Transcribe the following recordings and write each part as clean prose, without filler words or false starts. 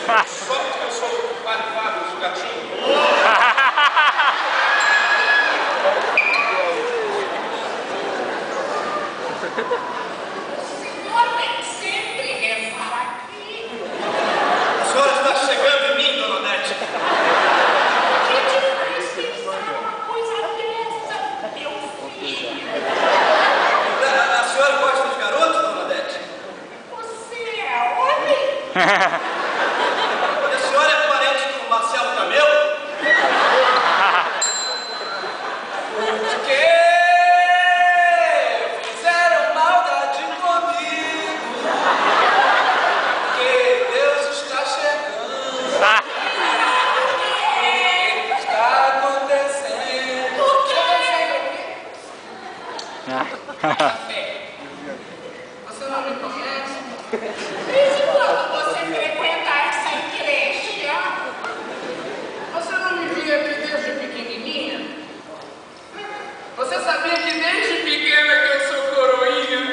Só porque eu sou o padre Fábio, eu sou gatinho. O senhor nem sempre rezar aqui. A senhora está chegando em mim, dona Odete. Que difícil pensar uma coisa dessa, meu filho. A senhora gosta de garotos, dona Odete? Você é homem? E a senhora é parente do Marcelo Camelo? Que fizeram maldade comigo. Que Deus está chegando. O que está acontecendo? O que? Café. Você não me conhece? Desde quando você frequenta essa igreja? Você não me via aqui desde pequenininha? Você sabia que desde pequena que eu sou coroinha?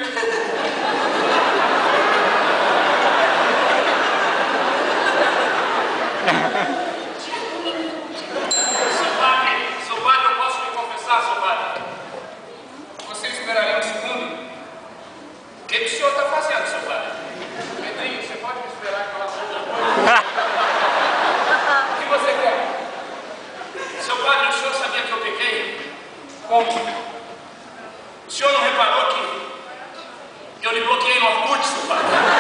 Seu padre, eu posso me confessar, seu padre? Você esperaria um segundo? O que o senhor está fazendo, seu padre? Pedrinho, você pode me esperar que eu assunto depois? O que você quer? Seu padre, o senhor sabia que eu pequei? Como? O senhor não reparou que eu lhe bloqueei no Orkut, seu padre?